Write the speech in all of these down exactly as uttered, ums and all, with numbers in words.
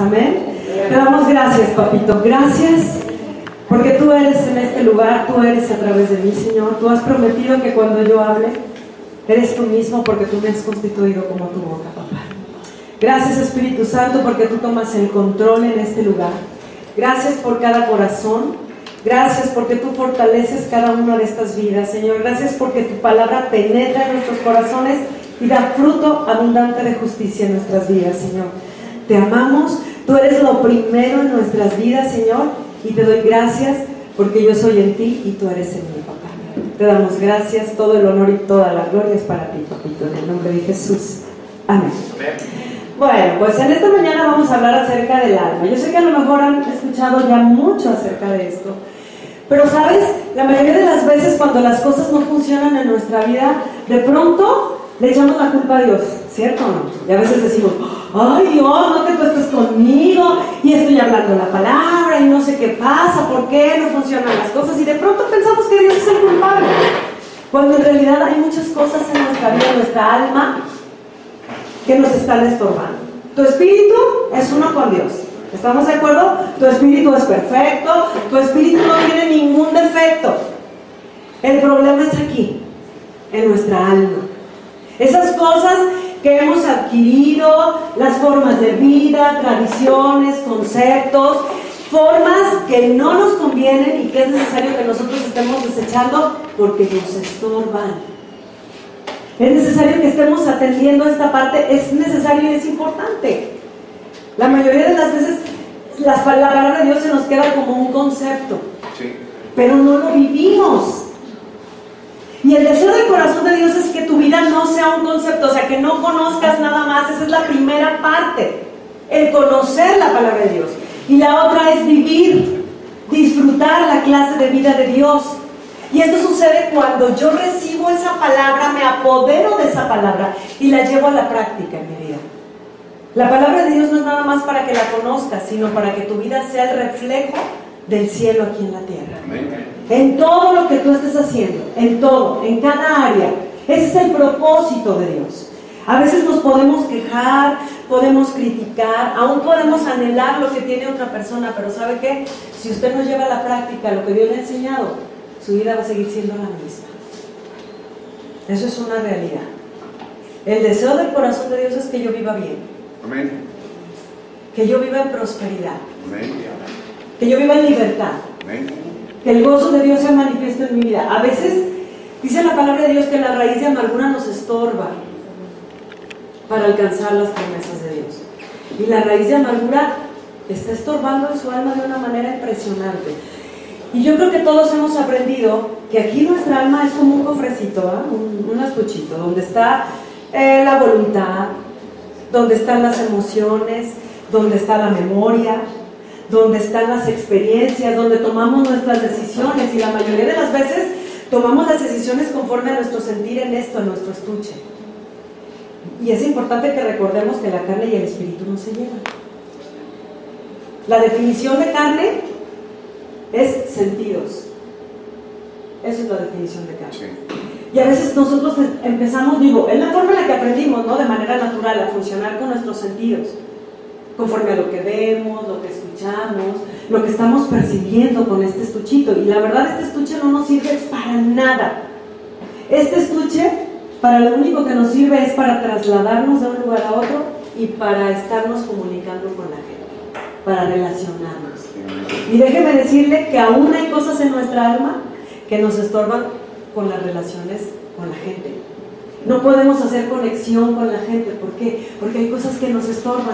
amén. Te damos gracias, papito, gracias porque tú eres en este lugar, tú eres a través de mí, Señor. Tú has prometido que cuando yo hable, eres tú mismo porque tú me has constituido como tu boca, papá. Gracias, Espíritu Santo, porque tú tomas el control en este lugar. Gracias por cada corazón. Gracias porque tú fortaleces cada una de estas vidas, Señor. Gracias porque tu palabra penetra en nuestros corazones y da fruto abundante de justicia en nuestras vidas, Señor. Te amamos, tú eres lo primero en nuestras vidas, Señor, y te doy gracias porque yo soy en ti y tú eres en mí, papá. Te damos gracias, todo el honor y toda la gloria es para ti, papito, en el nombre de Jesús. Amén. Bueno, pues en esta mañana vamos a hablar acerca del alma. Yo sé que a lo mejor han escuchado ya mucho acerca de esto, pero sabes, la mayoría de las veces cuando las cosas no funcionan en nuestra vida, de pronto le echamos la culpa a Dios, ¿cierto o no? Y a veces decimos, ay Dios, no te acuestes conmigo, y estoy hablando la palabra, y no sé qué pasa, ¿por qué no funcionan las cosas? Y de pronto pensamos que Dios es el culpable, cuando en realidad hay muchas cosas en nuestra vida, en nuestra alma, que nos están estorbando. Tu espíritu es uno con Dios, ¿estamos de acuerdo? Tu espíritu es perfecto, tu espíritu no tiene ningún defecto. El problema es aquí, en nuestra alma. Esas cosas que hemos adquirido, las formas de vida, tradiciones, conceptos, formas que no nos convienen y que es necesario que nosotros estemos desechando porque nos estorban. Es necesario que estemos atendiendo esta parte, es necesario y es importante. La mayoría de las veces la palabra de Dios se nos queda como un concepto, sí, pero no lo vivimos. Y el deseo del corazón de Dios es que tu vida no sea un concepto, o sea, que no conozcas nada más. Esa es la primera parte, el conocer la palabra de Dios. Y la otra es vivir, disfrutar la clase de vida de Dios. Y esto sucede cuando yo recibo esa palabra, me apodero de esa palabra y la llevo a la práctica en mi vida. La palabra de Dios no es nada más para que la conozcas, sino para que tu vida sea el reflejo del cielo aquí en la tierra. Amén. En todo lo que tú estés haciendo, en todo, en cada área. Ese es el propósito de Dios. A veces nos podemos quejar, podemos criticar, aún podemos anhelar lo que tiene otra persona, pero ¿sabe qué? Si usted no lleva a la práctica lo que Dios le ha enseñado, su vida va a seguir siendo la misma. Eso es una realidad. El deseo del corazón de Dios es que yo viva bien. Amén. Que yo viva en prosperidad. Amén. Que yo viva en libertad. Amén. Que el gozo de Dios se manifieste en mi vida. A veces dice la palabra de Dios que la raíz de amargura nos estorba para alcanzar las promesas de Dios. Y la raíz de amargura está estorbando en su alma de una manera impresionante. Y yo creo que todos hemos aprendido que aquí nuestra alma es como un cofrecito, ¿eh? un, un estuchito, donde está eh, la voluntad, donde están las emociones, donde está la memoria, donde están las experiencias, donde tomamos nuestras decisiones. Y la mayoría de las veces tomamos las decisiones conforme a nuestro sentir en esto, en nuestro estuche. Y es importante que recordemos que la carne y el espíritu no se llevan. La definición de carne es sentidos. Esa es la definición de carne. Sí. Y a veces nosotros empezamos, digo, es la forma en la que aprendimos, ¿no? De manera natural a funcionar con nuestros sentidos, conforme a lo que vemos, lo que escuchamos, lo que estamos percibiendo con este estuchito. Y la verdad, este estuche no nos sirve para nada. Este estuche, para lo único que nos sirve es para trasladarnos de un lugar a otro y para estarnos comunicando con la gente, para relacionarnos. Y déjeme decirle que aún hay cosas en nuestra alma que nos estorban con las relaciones con la gente. No podemos hacer conexión con la gente. ¿Por qué? Porque hay cosas que nos estorban.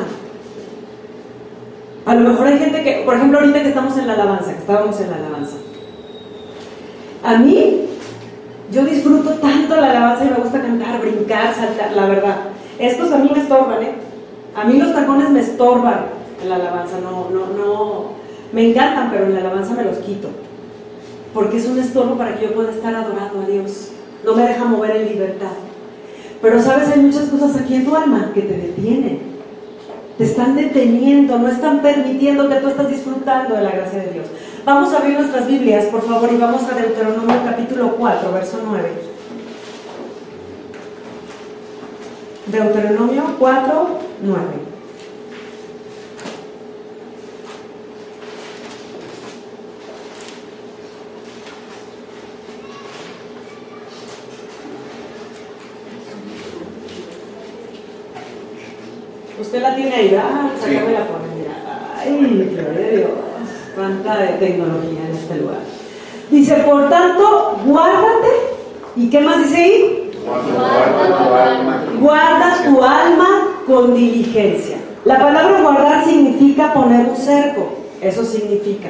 A lo mejor hay gente que, por ejemplo, ahorita que estamos en la alabanza, que estábamos en la alabanza. A mí, yo disfruto tanto la alabanza y me gusta cantar, brincar, saltar, la verdad. Estos a mí me estorban, ¿eh? A mí los tacones me estorban en la alabanza, no, no, no. Me encantan, pero en la alabanza me los quito. Porque es un estorbo para que yo pueda estar adorando a Dios. No me deja mover en libertad. Pero sabes, hay muchas cosas aquí en tu alma que te detienen. Te están deteniendo, no están permitiendo que tú estés disfrutando de la gracia de Dios. Vamos a abrir nuestras Biblias, por favor, y vamos a Deuteronomio capítulo cuatro, verso nueve. Deuteronomio cuatro, nueve. Usted la tiene ahí, ah, pues acá me la pone, mira. Ay, gloria a Dios, cuánta de tecnología en este lugar. Dice, por tanto, guárdate. ¿Y qué más dice ahí? Guarda tu alma. Guarda tu alma con diligencia. La palabra guardar significa poner un cerco. Eso significa.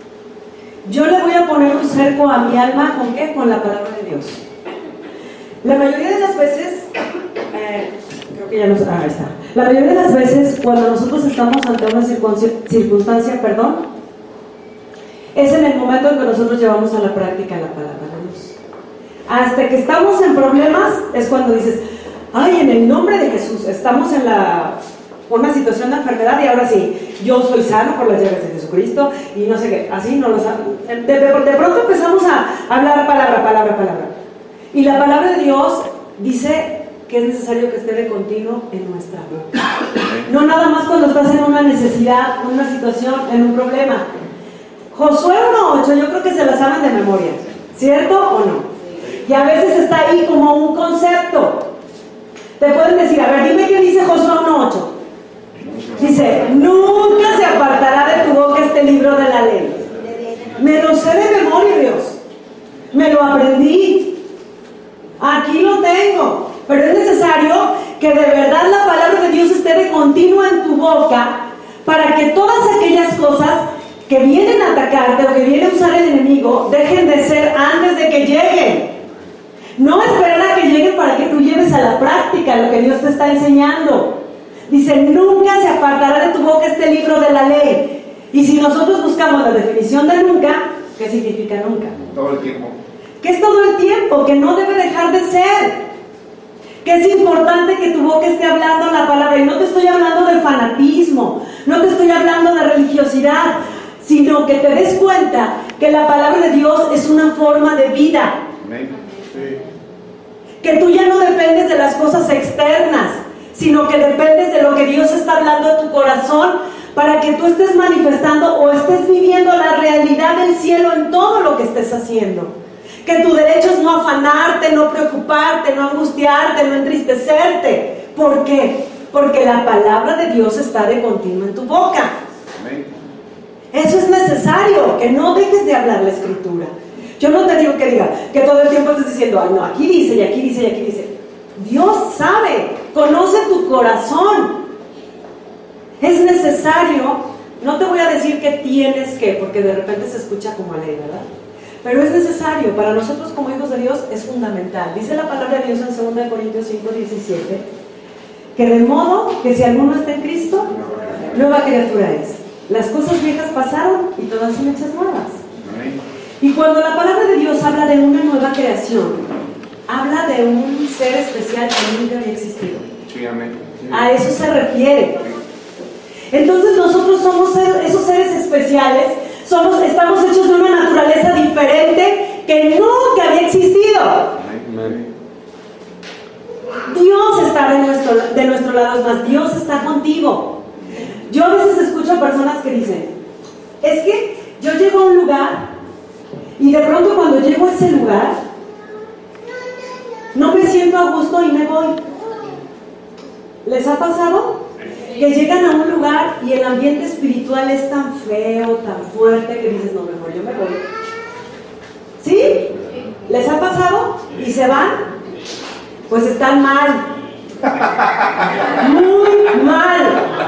Yo le voy a poner un cerco a mi alma, ¿con qué? Con la palabra de Dios. La mayoría de las veces, eh, creo que ya nos... Ah, ahí está. La mayoría de las veces, cuando nosotros estamos ante una circunstancia, perdón, es en el momento en que nosotros llevamos a la práctica la palabra de Dios. Hasta que estamos en problemas, es cuando dices, ay, en el nombre de Jesús, estamos en la... una situación de enfermedad y ahora sí, yo soy sano por las llaves de Jesucristo y no sé qué, así no lo saben. De, de, de pronto empezamos a hablar palabra, palabra, palabra. Y la palabra de Dios dice que es necesario que esté de continuo en nuestra boca. No nada más cuando estás en una necesidad, en una situación, en un problema. Josué uno ocho, yo creo que se la saben de memoria, ¿cierto o no? Y a veces está ahí como un concepto. Te pueden decir, a ver, dime qué dice Josué uno ocho. Dice, nunca se apartará de tu boca este libro de la ley. Me lo sé de memoria, Dios. Me lo aprendí. Aquí lo tengo. Pero es necesario que de verdad la palabra de Dios esté de continuo en tu boca para que todas aquellas cosas que vienen a atacarte o que viene a usar el enemigo dejen de ser antes de que lleguen. No esperar a que lleguen para que tú lleves a la práctica lo que Dios te está enseñando. Dice, nunca se apartará de tu boca este libro de la ley. Y si nosotros buscamos la definición de nunca, ¿qué significa nunca? Todo el tiempo. Que es todo el tiempo, que no debe dejar de ser. Que es importante que tu boca esté hablando la palabra. Y no te estoy hablando de fanatismo, no te estoy hablando de religiosidad, sino que te des cuenta que la palabra de Dios es una forma de vida. Amén. Sí. Que tú ya no dependes de las cosas externas, sino que dependes de lo que Dios está hablando a tu corazón para que tú estés manifestando o estés viviendo la realidad del cielo en todo lo que estés haciendo. Que tu derecho es no afanarte, no preocuparte, no angustiarte, no entristecerte. ¿Por qué? Porque la palabra de Dios está de continuo en tu boca. Amén. Eso es necesario, que no dejes de hablar la Escritura. Yo no te digo que diga, que todo el tiempo estés diciendo, ay no, aquí dice, y aquí dice, y aquí dice. Dios sabe, conoce tu corazón. Es necesario, no te voy a decir que tienes que, porque de repente se escucha como ley, ¿verdad? Pero es necesario, para nosotros como hijos de Dios es fundamental. Dice la palabra de Dios en segunda Corintios cinco diecisiete, que de modo que si alguno está en Cristo, nueva criatura es. Las cosas viejas pasaron y todas son hechas nuevas. Y cuando la palabra de Dios habla de una nueva creación, habla de un ser especial que nunca había existido. Sí, amén. Sí. A eso se refiere. Entonces nosotros somos esos seres especiales, somos, estamos hechos de una naturaleza diferente que nunca había existido. Amén. Dios está de nuestro, de nuestro lado, es más, Dios está contigo. Yo a veces escucho a personas que dicen, es que yo llego a un lugar y de pronto cuando llego a ese lugar no me siento a gusto y me voy. ¿Les ha pasado? Que llegan a un lugar y el ambiente espiritual es tan feo, tan fuerte que dices, no, mejor yo me voy. ¿Sí? ¿Les ha pasado? ¿Y se van? Pues están mal. Muy mal.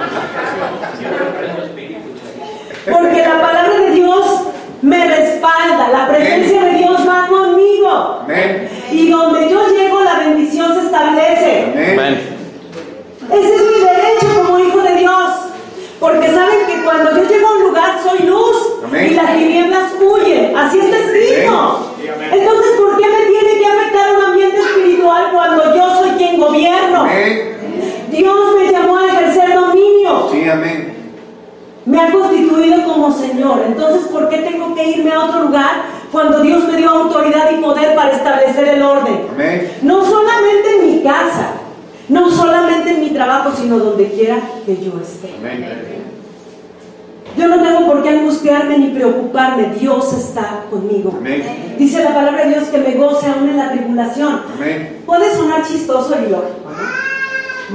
Porque la palabra de Dios me respalda, la presencia de Dios va conmigo. Amén. Y donde yo llego, la bendición se establece. Amén. Ese es mi derecho como hijo de Dios. Porque saben que cuando yo llego a un lugar soy luz. Amén. Y las tinieblas huyen. Así está escrito. Amén. Entonces, ¿por qué me tiene que afectar un ambiente espiritual cuando yo soy quien gobierno? Amén. Dios me llamó a ejercer dominio. Sí, amén. Me ha constituido como Señor. Entonces, ¿por qué tengo que irme a otro lugar cuando Dios me dio autoridad y poder para establecer el orden? Amén. No solamente en mi casa, no solamente en mi trabajo, sino donde quiera que yo esté. Amén. Yo no tengo por qué angustiarme ni preocuparme. Dios está conmigo. Amén. Dice la palabra de Dios que me goce aún en la tribulación. Amén. Puede sonar chistoso, Hilo. Gózate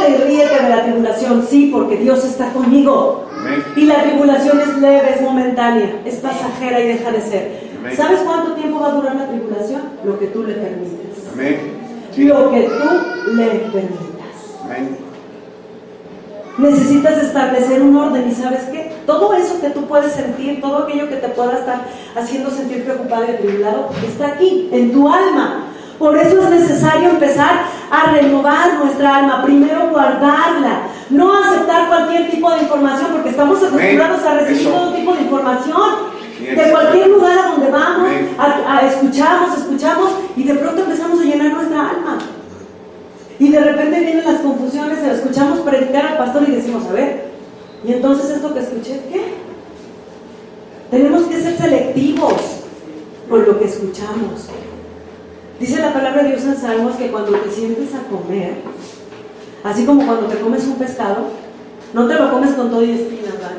Gózate y ríete de la tribulación, sí, porque Dios está conmigo. Amén. Y la tribulación es leve, es momentánea, es pasajera y deja de ser. Amén. ¿Sabes cuánto tiempo va a durar la tribulación? Lo que tú le permitas. Amén. Sí. Lo que tú le permitas. Amén. Necesitas establecer un orden y ¿sabes qué? Todo eso que tú puedes sentir, todo aquello que te pueda estar haciendo sentir preocupado y atribulado, está aquí, en tu alma. Por eso es necesario empezar a renovar nuestra alma, primero guardarla, no aceptar cualquier tipo de información, porque estamos acostumbrados a recibir Eso. todo tipo de información, Yes. de cualquier lugar a donde vamos, Amén. a, a escuchamos, escuchamos, y de pronto empezamos a llenar nuestra alma. Y de repente vienen las confusiones, escuchamos predicar al pastor y decimos, a ver, ¿y entonces esto que escuché qué? Tenemos que ser selectivos con lo que escuchamos. Dice la palabra de Dios en Salmos que cuando te sientes a comer, así como cuando te comes un pescado, no te lo comes con todo y espinas, ¿verdad?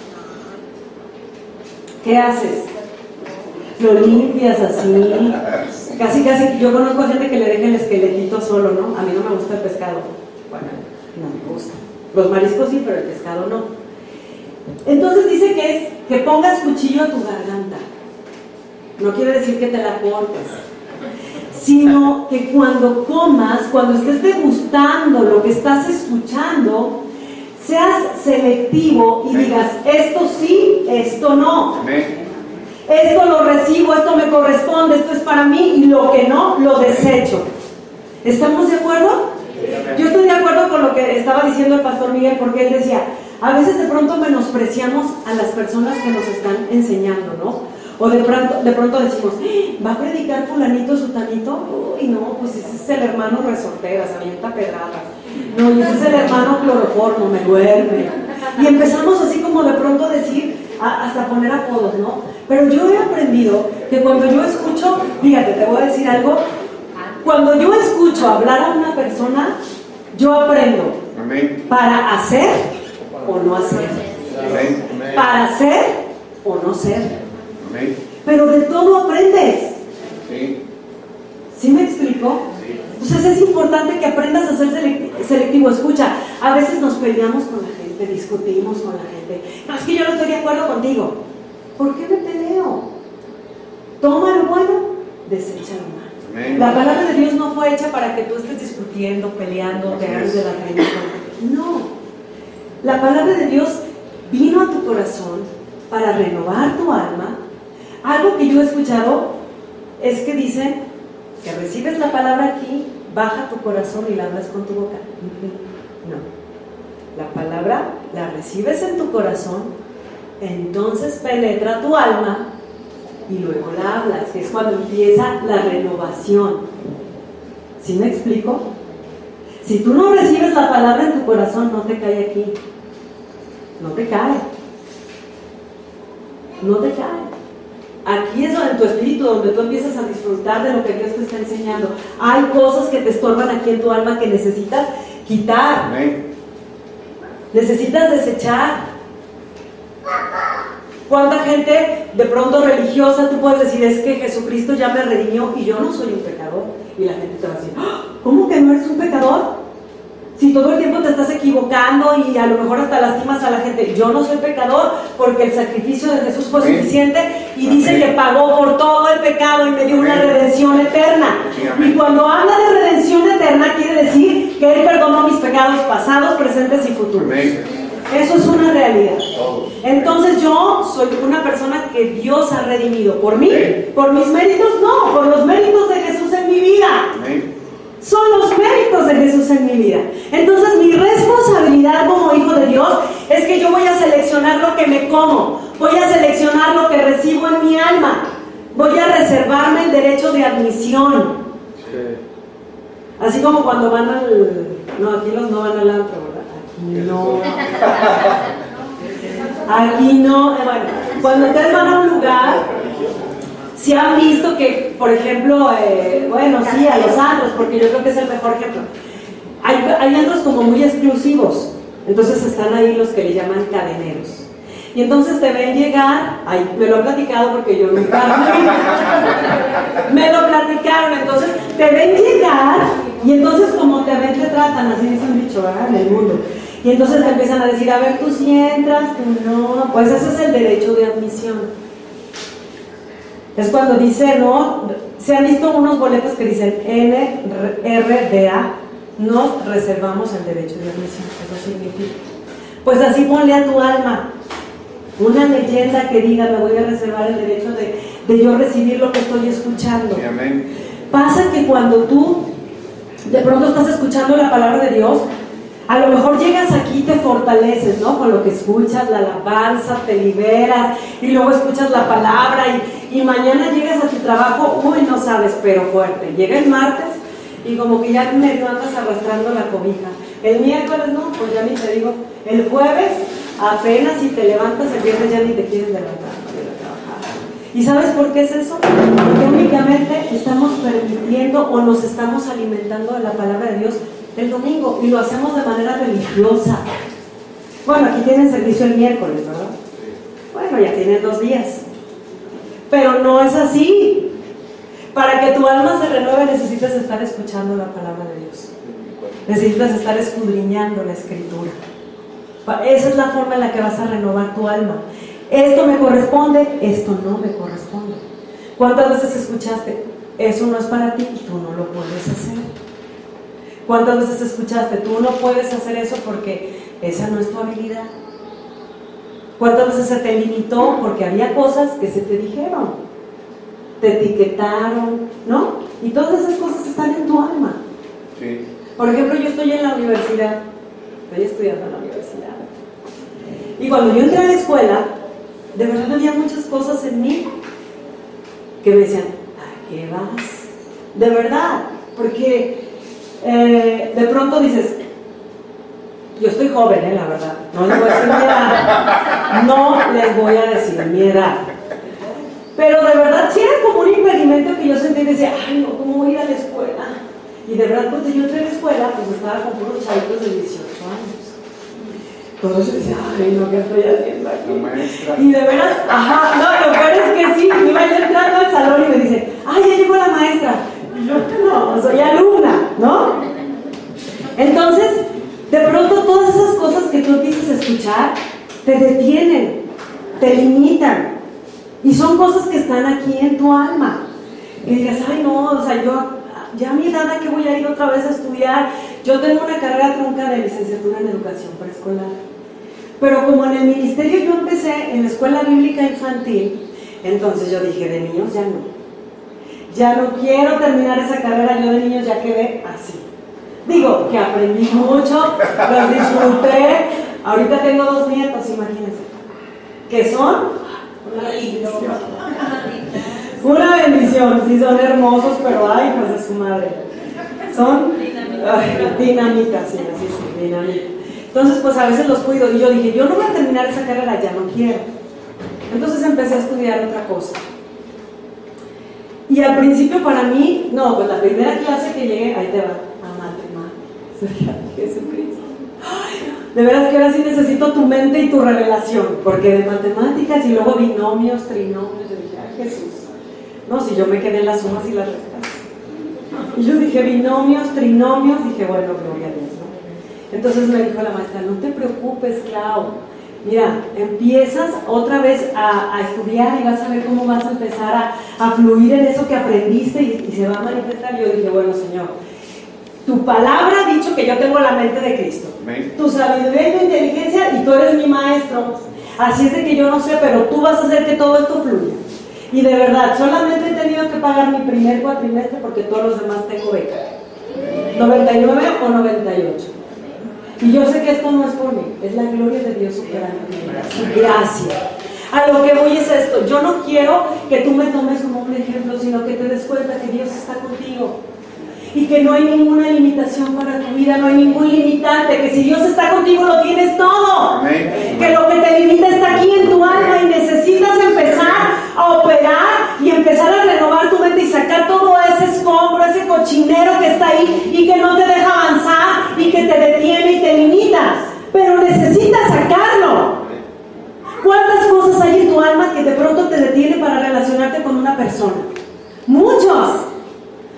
¿Qué haces? Lo limpias así, casi casi, yo conozco a gente que le deja el esqueletito solo, ¿no? A mí no me gusta el pescado, bueno, no me gusta. Los mariscos sí, pero el pescado no. Entonces dice que es que pongas cuchillo a tu garganta. No quiere decir que te la cortes, sino que cuando comas, cuando estés degustando lo que estás escuchando, seas selectivo y digas, esto sí, esto no. Amén. Esto lo recibo, esto me corresponde, esto es para mí, y lo que no, lo desecho. ¿Estamos de acuerdo? Yo estoy de acuerdo con lo que estaba diciendo el pastor Miguel, porque él decía, a veces de pronto menospreciamos a las personas que nos están enseñando, ¿no? O de pronto, de pronto decimos, ¿va a predicar fulanito, sutanito? Uy, no, pues ese es el hermano resorteras, avienta pedradas. No, y ese es el hermano cloroformo, me duerme. Y empezamos así como de pronto a decir, a, hasta poner apodos, ¿no? Pero yo he aprendido que cuando yo escucho, fíjate, te voy a decir algo, cuando yo escucho hablar a una persona, yo aprendo Amén. para hacer o no hacer, Amén. para hacer o no ser. Amén. Pero de todo aprendes. Sí. ¿Sí me explico? Sí. Entonces es importante que aprendas a ser selec- selectivo. Escucha, a veces nos peleamos con la gente, discutimos con la gente. No, es que yo no estoy de acuerdo contigo. ¿Por qué me peleo? Toma lo bueno, desecha lo malo. Amén. La palabra de Dios no fue hecha para que tú estés discutiendo, peleando, te agarres de la caída. No. La palabra de Dios vino a tu corazón para renovar tu alma. Algo que yo he escuchado es que dicen que recibes la palabra aquí, baja tu corazón y la hablas con tu boca. No. La palabra la recibes en tu corazón, entonces penetra tu alma y luego la hablas, que es cuando empieza la renovación. ¿Sí me explico? Si tú no recibes la palabra en tu corazón, no te cae aquí. No te cae. No te cae. Aquí es donde en tu espíritu, donde tú empiezas a disfrutar de lo que Dios te está enseñando. Hay cosas que te estorban aquí en tu alma que necesitas quitar. Amén. Necesitas desechar. ¿Cuánta gente de pronto religiosa tú puedes decir, es que Jesucristo ya me redimió y yo no soy un pecador? Y la gente te va a decir, ¿cómo que no eres un pecador? Si todo el tiempo te estás equivocando y a lo mejor hasta lastimas a la gente. Yo no soy pecador porque el sacrificio de Jesús fue Amén. suficiente y dice Amén. que pagó por todo el pecado y me dio una Amén. redención eterna. Sí, amén. Y cuando habla de redención eterna quiere decir que Él perdonó mis pecados pasados, presentes y futuros. Amén. Eso es una realidad. Todos. Entonces yo soy una persona que Dios ha redimido. ¿Por mí? Sí. ¿Por mis méritos? No, por los méritos de Jesús en mi vida. Amén. Son los méritos de Jesús en mi vida. Entonces mi responsabilidad como hijo de Dios es que yo voy a seleccionar lo que me como, voy a seleccionar lo que recibo en mi alma, voy a reservarme el derecho de admisión. Así como cuando van al... No, aquí los no van al antro, ¿verdad? Aquí no. Aquí no. Eh, Bueno, cuando ustedes van a un lugar, si han visto que, por ejemplo, eh, bueno, sí, a los antros, porque yo creo que es el mejor ejemplo. Hay, hay antros como muy exclusivos, entonces están ahí los que le llaman cadeneros. Y entonces te ven llegar, ay, me lo han platicado porque yo nunca fui. Me lo platicaron, entonces te ven llegar Y entonces como te ven, te tratan, así dice un dicho, ¿verdad? En el mundo. Y entonces te empiezan a decir, a ver, tú sí entras, tú no. Pues ese es el derecho de admisión. Es cuando dice, no, se han visto unos boletos que dicen N R D A, nos reservamos el derecho de admisión. Eso significa. Pues así ponle a tu alma una leyenda que diga, me voy a reservar el derecho de, de yo recibir lo que estoy escuchando. Sí, amén. Pasa que cuando tú de pronto estás escuchando la palabra de Dios, a lo mejor llegas aquí y te fortaleces, ¿no? Con lo que escuchas, la alabanza, te liberas y luego escuchas la palabra y, y mañana llegas a tu trabajo, uy, no sabes, pero fuerte. Llega el martes y como que ya medio andas arrastrando la cobija. El miércoles, no, pues ya ni te digo. El jueves, apenas si te levantas el viernes ya ni te quieres levantar para ir a trabajar. ¿Y sabes por qué es eso? Porque únicamente estamos permitiendo o nos estamos alimentando de la palabra de Dios el domingo y lo hacemos de manera religiosa. Bueno, aquí tienen servicio el miércoles, ¿verdad? Bueno, ya tienen dos días. Pero no es así. Para que tu alma se renueve necesitas estar escuchando la palabra de Dios. Necesitas estar escudriñando la escritura. Esa es la forma en la que vas a renovar tu alma. Esto me corresponde, esto no me corresponde. ¿Cuántas veces escuchaste? Eso no es para ti y tú no lo puedes hacer. ¿Cuántas veces escuchaste? Tú no puedes hacer eso porque esa no es tu habilidad. ¿Cuántas veces se te limitó porque había cosas que se te dijeron? Te etiquetaron, ¿no? Y todas esas cosas están en tu alma. Sí. Por ejemplo, yo estoy en la universidad, estoy estudiando en la universidad. Y cuando yo entré a la escuela, de verdad había muchas cosas en mí que me decían, ¿a qué vas? De verdad, porque eh, de pronto dices, yo estoy joven, eh, la verdad, no les voy a decir mi edad, no les voy a decir mi edad. Pero de verdad, sí era como un impedimento que yo sentí y decía, ay no, ¿cómo voy a ir a la escuela? Y de verdad, cuando yo entré a la escuela, pues estaba con unos chavitos de dieciocho años. Todos decían, ay no, ¿qué estoy haciendo aquí? Y de veras, ajá, no, lo peor es que sí, iba yo entrando al salón y me dice, ay, ya llegó la maestra. Y yo, no, soy alumna, ¿no? Entonces, de pronto todas esas cosas que tú empiezas a escuchar, te detienen, te limitan. Y son cosas que están aquí en tu alma. Y digas, ay no, o sea, yo, ya a mi edad, ¿a qué voy a ir otra vez a estudiar? Yo tengo una carrera trunca de licenciatura en educación preescolar. Pero como en el ministerio yo empecé en la escuela bíblica infantil, entonces yo dije, de niños ya no. Ya no quiero terminar esa carrera, yo de niños ya quedé así. Digo, que aprendí mucho, los disfruté. Ahorita tengo dos nietos, imagínense. Que son una bendición. Una bendición, sí, son hermosos, pero ay, pues de su madre. Son ay, dinamitas, sí, así sí, dinamitas. Entonces, pues a veces los cuido. Y yo dije, yo no voy a terminar esa carrera, ya no quiero. Entonces empecé a estudiar otra cosa. Y al principio para mí, no, pues la primera clase que llegué, ahí te va, a matemáticas. Jesucristo. Ay, de veras que ahora sí necesito tu mente y tu revelación, porque de matemáticas y luego binomios, trinomios, yo dije, ay Jesús. No, si yo me quedé en las sumas y las restas. Y yo dije, binomios, trinomios, dije, bueno, gloria a Dios, ¿no? Entonces me dijo la maestra, no te preocupes, Clau. Mira, empiezas otra vez a, a estudiar y vas a ver cómo vas a empezar a, a fluir en eso que aprendiste y, y se va a manifestar. Yo dije, bueno, Señor, tu palabra ha dicho que yo tengo la mente de Cristo. Amén. Tu sabiduría y tu inteligencia, y tú eres mi maestro. Así es de que yo no sé, pero tú vas a hacer que todo esto fluya. Y de verdad, solamente he tenido que pagar mi primer cuatrimestre porque todos los demás tengo beca. noventa y nueve o noventa y ocho. Y yo sé que esto no es por mí, es la gloria de Dios superando mi vida. Su gracia. A lo que voy es esto, yo no quiero que tú me tomes como un ejemplo, sino que te des cuenta que Dios está contigo. Y que no hay ninguna limitación para tu vida, no hay ningún limitante, que si Dios está contigo lo tienes todo. Amén. Que lo que te limita está aquí en tu alma y necesitas empezar a operar y empezar a renovar tu mente y sacar todo ese escombro, ese cochinero que está ahí y que no te deja avanzar y que te detiene y te limita. Pero necesitas sacarlo. ¿Cuántas cosas hay en tu alma que de pronto te detiene para relacionarte con una persona? Muchos.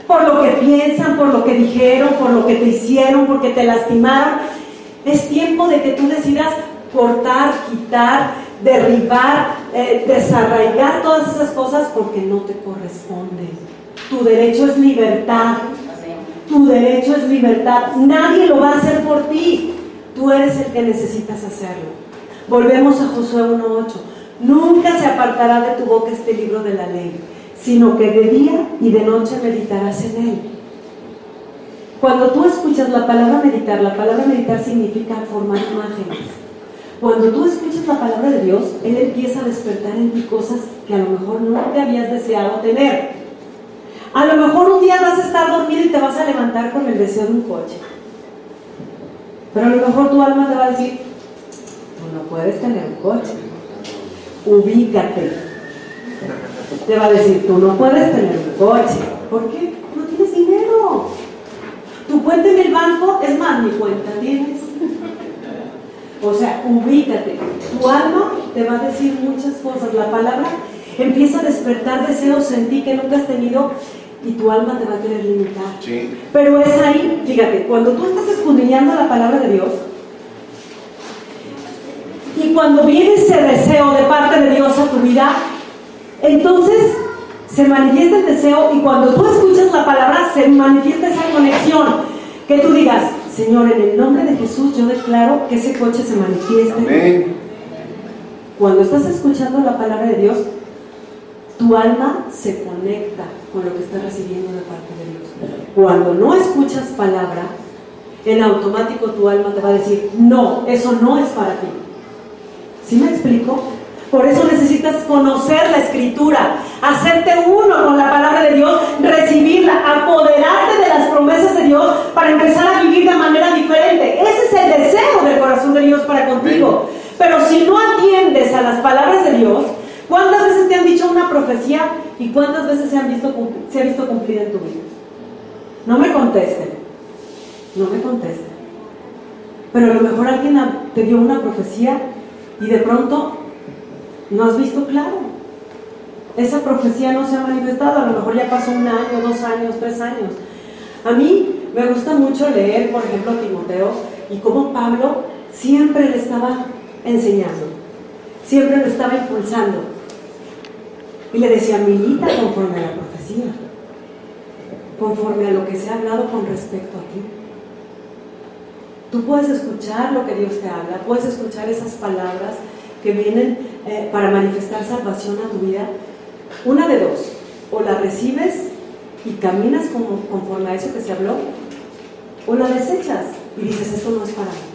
por lo que piensan, por lo que dijeron, por lo que te hicieron, porque te lastimaron. Es tiempo de que tú decidas cortar, quitar, derribar, eh, desarraigar todas esas cosas porque no te corresponden. Tu derecho es libertad. Tu derecho es libertad. Nadie lo va a hacer por ti. Tú eres el que necesitas hacerlo. Volvemos a Josué uno ocho. Nunca se apartará de tu boca este libro de la ley, sino que de día y de noche meditarás en él. Cuando tú escuchas la palabra meditar, la palabra meditar significa formar imágenes. Cuando tú escuchas la palabra de Dios, Él empieza a despertar en ti cosas que a lo mejor no te habías deseado tener. A lo mejor un día vas a estar dormido y te vas a levantar con el deseo de un coche. Pero a lo mejor tu alma te va a decir, tú no puedes tener un coche. Ubícate. Te va a decir, tú no puedes tener un coche. ¿Por qué? No tienes dinero. Tu cuenta en el banco, es más, mi cuenta tienes. O sea, ubícate. Tu alma te va a decir muchas cosas. La palabra empieza a despertar deseos en ti que nunca has tenido y tu alma te va a querer limitar. Sí. Pero es ahí, fíjate, cuando tú estás escudriñando la palabra de Dios y cuando viene ese deseo de parte de Dios a tu vida, entonces se manifiesta el deseo y cuando tú escuchas la palabra se manifiesta esa conexión. Que tú digas, Señor, en el nombre de Jesús yo declaro que ese coche se manifieste. Amén. Cuando estás escuchando la palabra de Dios, tu alma se conecta con lo que estás recibiendo de parte de Dios. Cuando no escuchas palabra, en automático tu alma te va a decir, no, eso no es para ti. ¿Sí me explico? Por eso necesitas conocer la Escritura, hacerte uno con la palabra de Dios, recibirla, apoderarte de las promesas de Dios para empezar a vivir de manera diferente. Ese es el deseo del corazón de Dios para contigo. Pero si no atiendes a las palabras de Dios, ¿cuántas veces te han dicho una profecía y cuántas veces se, han visto, se ha visto cumplida en tu vida? No me contesten, no me contesten. Pero a lo mejor alguien te dio una profecía y de pronto no has visto claro. Esa profecía no se ha manifestado, a lo mejor ya pasó un año, dos años, tres años. A mí me gusta mucho leer, por ejemplo, a Timoteo y cómo Pablo siempre le estaba enseñando, siempre lo estaba impulsando y le decía, milita conforme a la profecía, conforme a lo que se ha hablado con respecto a ti. Tú puedes escuchar lo que Dios te habla, puedes escuchar esas palabras que vienen eh, para manifestar salvación a tu vida. Una de dos, o la recibes y caminas como, conforme a eso que se habló, o la desechas y dices, esto no es para mí.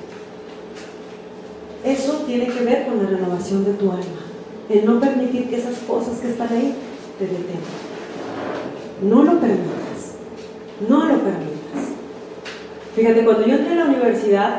Eso tiene que ver con la renovación de tu alma, el no permitir que esas cosas que están ahí te detengan. No lo permitas, no lo permitas. Fíjate, cuando yo entré a la universidad,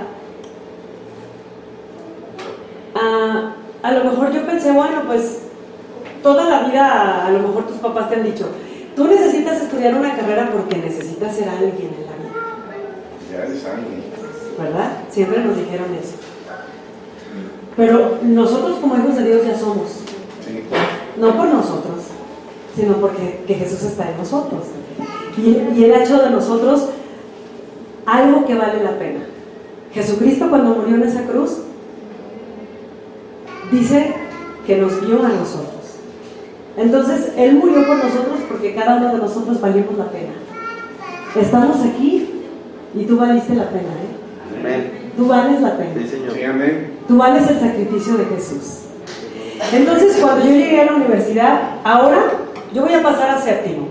a, a lo mejor yo pensé, bueno, pues toda la vida a lo mejor tus papás te han dicho, tú necesitas estudiar una carrera porque necesitas ser alguien en la vida. Ya eres alguien. ¿Verdad? Siempre nos dijeron eso. Pero nosotros como hijos de Dios ya somos. Sí. No por nosotros, sino porque que Jesús está en nosotros. Y, y Él ha hecho de nosotros algo que vale la pena. Jesucristo cuando murió en esa cruz, dice que nos vio a nosotros. Entonces, Él murió por nosotros porque cada uno de nosotros valimos la pena. Estamos aquí y tú valiste la pena, ¿eh? Amén. Tú vales la pena. Sí, Señor. Sí, amén. Tú vales el sacrificio de Jesús. Entonces, cuando yo llegué a la universidad, ahora yo voy a pasar a séptimo.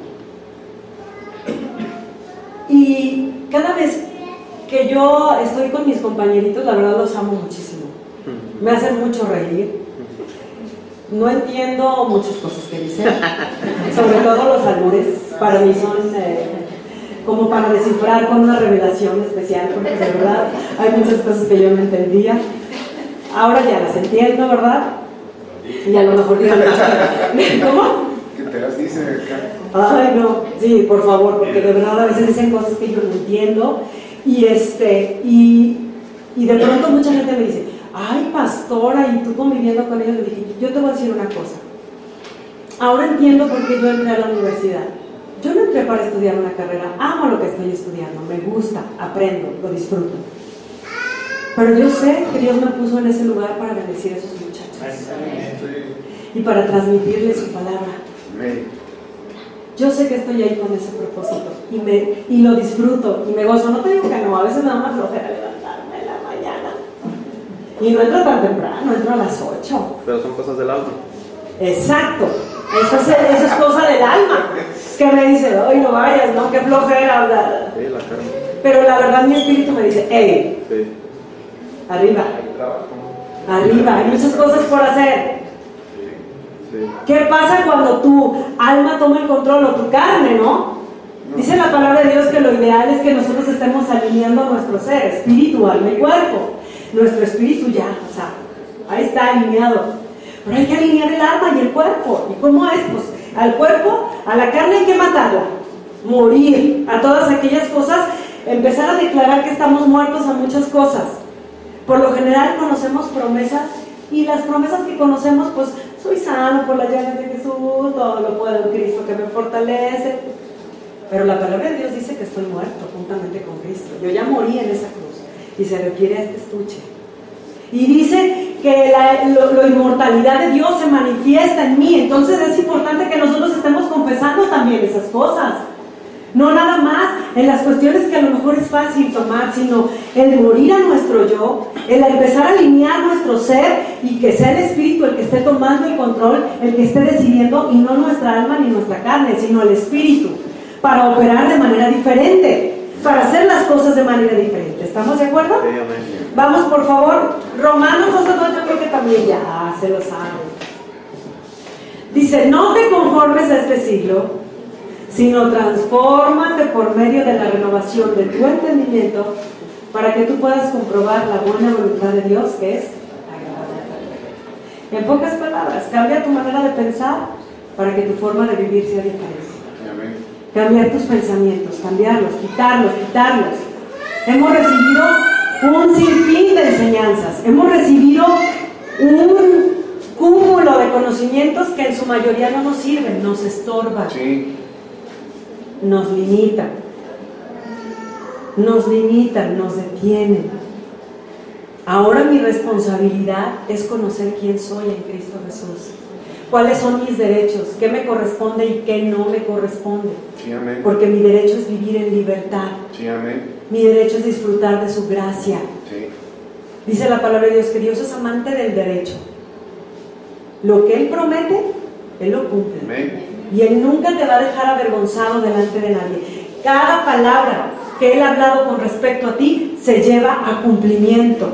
Y cada vez que yo estoy con mis compañeritos, la verdad los amo muchísimo. Me hacen mucho reír. No entiendo muchas cosas que dicen, sobre todo los albures. Para mí son eh, como para descifrar con una revelación especial, porque de verdad hay muchas cosas que yo no entendía. Ahora ya las entiendo, ¿verdad? Y a lo mejor digan, ¿cómo? ¿Qué te las dice acá? Ay, no, sí, por favor, porque de verdad a veces dicen cosas que yo no entiendo. Y este, y, y de pronto mucha gente me dice, ay, pastora, y tú conviviendo con ellos, le dije, yo te voy a decir una cosa. Ahora entiendo por qué yo entré a la universidad. Yo no entré para estudiar una carrera, amo lo que estoy estudiando, me gusta, aprendo, lo disfruto. Pero yo sé que Dios me puso en ese lugar para bendecir a esos muchachos y para transmitirles su palabra. Yo sé que estoy ahí con ese propósito y, me, y lo disfruto y me gozo. No te digo que no, a veces me da una flojera levantarme en la mañana. Y no entro tan temprano, entro a las ocho. Pero son cosas del alma. Exacto, eso es, eso es cosa del alma. Que me dice, ay, no vayas, ¿no? Qué flojera. Bla. Sí, la carne. Pero la verdad mi espíritu me dice, hey, Sí. arriba, arriba, hay muchas cosas por hacer. Sí. ¿Qué pasa cuando tu alma toma el control o tu carne, no? Dice la palabra de Dios que lo ideal es que nosotros estemos alineando nuestro ser, espíritu, alma y cuerpo. Nuestro espíritu ya, o sea, ahí está alineado. Pero hay que alinear el alma y el cuerpo. ¿Y cómo es? Pues al cuerpo, a la carne hay que matarla, morir a todas aquellas cosas, empezar a declarar que estamos muertos a muchas cosas. Por lo general conocemos promesas y las promesas que conocemos, pues soy sano por las llagas de Jesús, todo lo puedo en Cristo que me fortalece. Pero la palabra de Dios dice que estoy muerto juntamente con Cristo. Yo ya morí en esa cruz y se refiere a este estuche. Y dice que la lo, lo inmortalidad de Dios se manifiesta en mí. Entonces es importante que nosotros estemos confesando también esas cosas. No nada más en las cuestiones que a lo mejor es fácil tomar, sino el morir a nuestro yo, el empezar a alinear nuestro ser y que sea el espíritu el que esté tomando el control, el que esté decidiendo, y no nuestra alma ni nuestra carne, sino el espíritu, para operar de manera diferente, para hacer las cosas de manera diferente. ¿Estamos de acuerdo? Sí, amén. Vamos, por favor. Romanos dos, yo creo que también ya se lo saben. Dice, no te conformes a este siglo, sino transfórmate por medio de la renovación de tu entendimiento para que tú puedas comprobar la buena voluntad de Dios, que es agradable. En pocas palabras, cambia tu manera de pensar para que tu forma de vivir sea diferente. Amén. Cambiar tus pensamientos, cambiarlos, quitarlos, quitarlos. Hemos recibido un sinfín de enseñanzas, hemos recibido un cúmulo de conocimientos que en su mayoría no nos sirven, nos estorban. Sí. Nos limitan, nos limitan, nos detienen. Ahora mi responsabilidad es conocer quién soy en Cristo Jesús, cuáles son mis derechos, qué me corresponde y qué no me corresponde. Sí, amén. Porque mi derecho es vivir en libertad, Sí, amén. mi derecho es disfrutar de su gracia. Sí. Dice la palabra de Dios que Dios es amante del derecho. Lo que Él promete, Él lo cumple. Amén. Y Él nunca te va a dejar avergonzado delante de nadie. Cada palabra que Él ha hablado con respecto a ti se lleva a cumplimiento.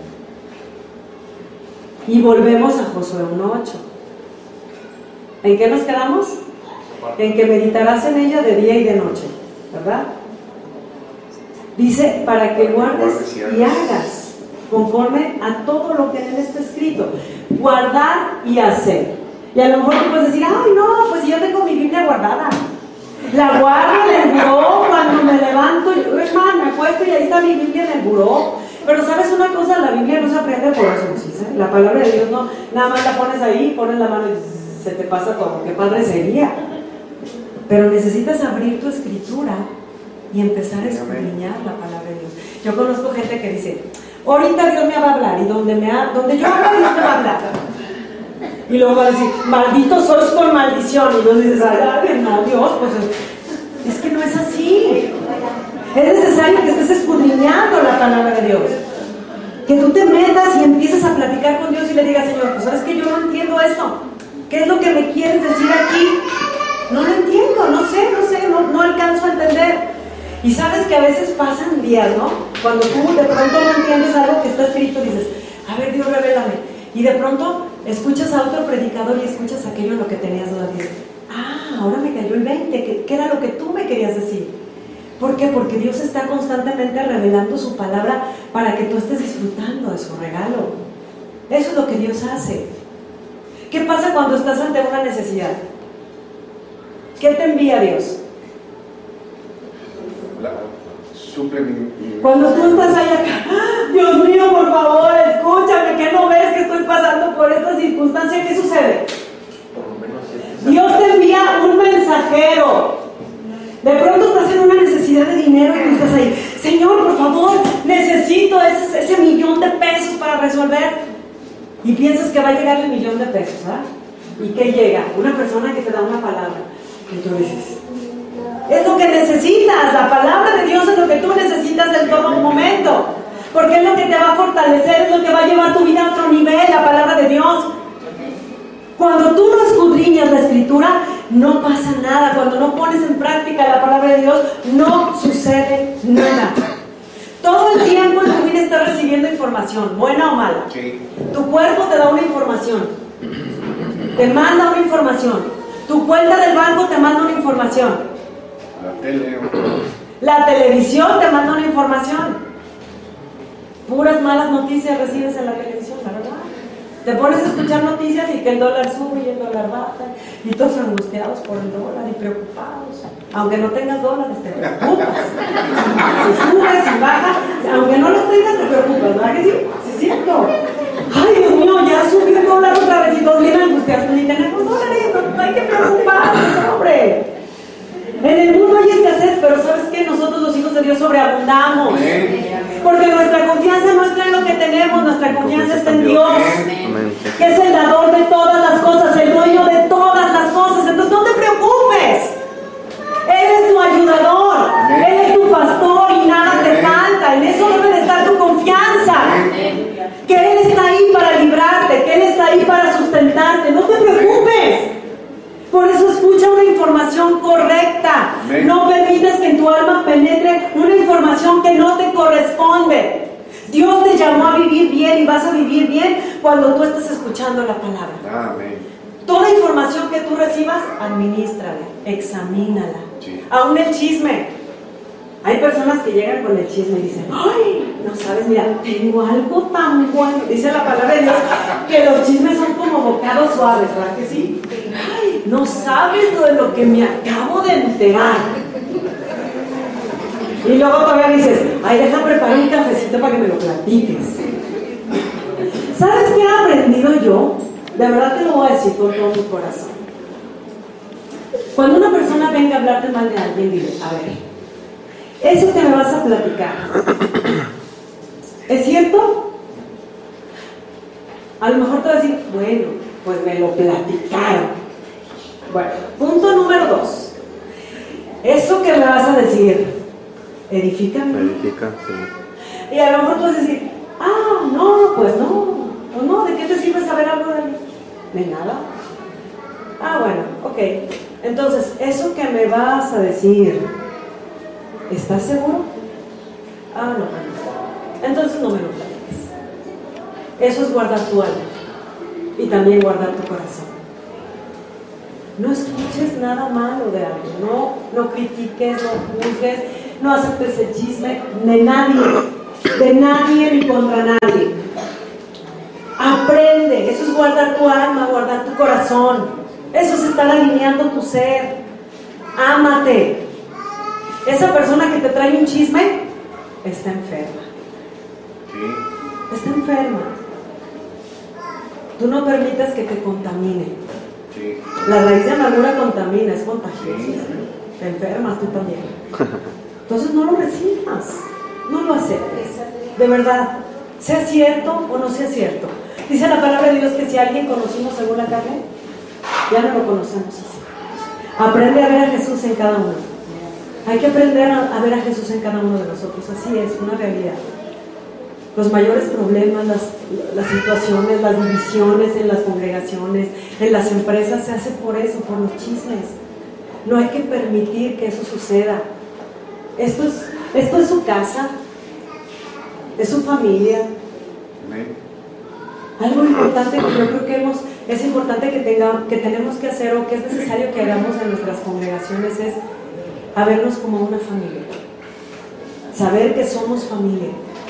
Y volvemos a Josué uno ocho. ¿En qué nos quedamos? En que meditarás en ella de día y de noche, ¿verdad? Dice, para que guardes y hagas conforme a todo lo que en él está escrito. Guardar y hacer. Y a lo mejor tú puedes decir, ay no, pues yo tengo mi Biblia guardada. La guardo en el buró cuando me levanto. Yo, es más, me acuesto y ahí está mi Biblia en el buró. Pero ¿sabes una cosa? La Biblia no se aprende por osmosis, ¿eh? La palabra de Dios no, nada más la pones ahí, pones la mano y se te pasa todo. Qué padre sería. Pero necesitas abrir tu escritura y empezar a escudriñar la palabra de Dios. Yo conozco gente que dice, ahorita Dios me va a hablar, y donde, me ha, donde yo hablo Dios me va a hablar. Y luego va a decir, malditos sois con maldición. Y luego dices, ay, no, Dios, pues es que no es así. Es necesario que estés escudriñando la palabra de Dios. Que tú te metas y empieces a platicar con Dios y le digas, Señor, pues sabes que yo no entiendo esto. ¿Qué es lo que me quieres decir aquí? No lo entiendo, no sé, no sé, no, no alcanzo a entender. Y sabes que a veces pasan días, ¿no? Cuando tú de pronto no entiendes algo que está escrito, dices, a ver, Dios, revélame. Y de pronto escuchas a otro predicador y escuchas aquello en lo que tenías dudas. Y dices, ah, ahora me cayó el veinte, ¿qué, ¿qué era lo que tú me querías decir? ¿Por qué? Porque Dios está constantemente revelando su palabra para que tú estés disfrutando de su regalo. Eso es lo que Dios hace. ¿Qué pasa cuando estás ante una necesidad? ¿Qué te envía Dios? La, suple mi, mi... Cuando tú estás ahí acá, ¡ah! Dios mío, por favor, escúchame, ¿qué no ves que estoy pasando por esta circunstancia? ¿Qué sucede? Dios te envía un mensajero resolver y piensas que va a llegar el millón de pesos, ¿verdad? ¿Y qué llega? Una persona que te da una palabra. Y tú dices, es lo que necesitas, la palabra de Dios es lo que tú necesitas en todo momento, porque es lo que te va a fortalecer, es lo que va a llevar tu vida a otro nivel, la palabra de Dios. Cuando tú no escudriñas la Escritura, no pasa nada. Cuando no pones en práctica la palabra de Dios, no sucede nada. Todo el tiempo en tu vida estás recibiendo información, buena o mala. Sí. Tu cuerpo te da una información, te manda una información. Tu cuenta del banco te manda una información. La tele. La televisión te manda una información. Puras malas noticias recibes en la televisión, la verdad. Te pones a escuchar noticias y que el dólar sube y el dólar baja y todos angustiados por el dólar y preocupados. Aunque no tengas dólares, te preocupas. Si subes y bajas, aunque no los tengas, te preocupas, ¿verdad que sí? Sí, es cierto. Ay, Dios mío, ya subió el dólar otra vez y todos bien angustiados. Ni tenemos dólares, no, no hay que preocuparnos, hombre. En el mundo hay escasez, pero ¿sabes qué? Nosotros los hijos de Dios sobreabundamos. Porque nuestra confianza no está en lo que tenemos, nuestra confianza está en Dios, que es el dador de todas las cosas, el dueño de todas las cosas. Entonces no te preocupes. Él es tu ayudador, Él es tu pastor y nada te falta. En eso debe de estar tu confianza. Que Él está ahí para librarte, que Él está ahí para sustentarte. No te preocupes. Por eso escucha una información correcta. No permitas que en tu alma penetre una información que no te corresponde. Dios te llamó a vivir bien y vas a vivir bien cuando tú estés escuchando la palabra. Amén. Toda información que tú recibas, administrala, examínala. Sí. Aún el chisme. Hay personas que llegan con el chisme y dicen, ay, no sabes, mira, tengo algo tan bueno. Dice la palabra de Dios que los chismes son como bocados suaves, ¿verdad que sí? Ay, no sabes lo de lo que me acabo de enterar. Y luego todavía dices, ay, deja preparar un cafecito para que me lo platiques. ¿Sabes qué he aprendido yo? De verdad te lo voy a decir con todo mi corazón. Cuando una persona venga a hablarte mal de alguien, dile, a ver, eso que me vas a platicar, ¿es cierto? A lo mejor te vas a decir, bueno, pues me lo platicaron. Bueno, punto número dos. Eso que me vas a decir, edifícame. Edifica, sí. Y a lo mejor tú vas a decir, ah, no, pues no. ¿O no? ¿De qué te sirve saber algo de mí? ¿De nada? Ah, bueno, ok. Entonces, eso que me vas a decir, ¿estás seguro? Ah, no. Entonces no me lo platiques. Eso es guardar tu alma y también guardar tu corazón. No escuches nada malo de alguien, no, no critiques, no juzgues, no aceptes el chisme de nadie, de nadie ni contra nadie. Aprende, eso es guardar tu alma, guardar tu corazón. Eso es estar alineando tu ser. Ámate. Esa persona que te trae un chisme está enferma. Sí. Está enferma. Tú no permitas que te contamine. Sí. La raíz de amargura contamina, es contagiosa. Sí. Te enfermas tú también. Entonces no lo recibas, no lo aceptes. De verdad, sea cierto o no sea cierto. Dice la palabra de Dios que si a alguien conocimos según la carne, ya no lo conocemos así. Aprende a ver a Jesús en cada uno. Hay que aprender a, a ver a Jesús en cada uno de nosotros. Así es, una realidad. Los mayores problemas, las, las situaciones, las divisiones en las congregaciones, en las empresas, se hace por eso, por los chismes. No hay que permitir que eso suceda. Esto es, esto es su casa, es su familia. Amén. Algo importante que yo creo que hemos, es importante que, tenga, que tenemos que hacer o que es necesario que hagamos en nuestras congregaciones es a vernos como una familia. Saber que somos familia.